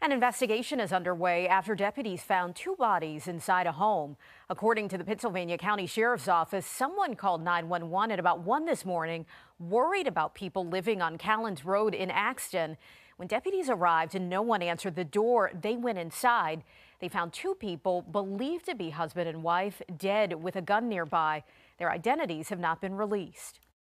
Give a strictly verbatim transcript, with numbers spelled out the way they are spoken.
An investigation is underway after deputies found two bodies inside a home. According to the Pittsylvania County Sheriff's Office, someone called nine one one at about one this morning, worried about people living on Callens Road in Axton. When deputies arrived and no one answered the door, they went inside. They found two people believed to be husband and wife dead with a gun nearby. Their identities have not been released.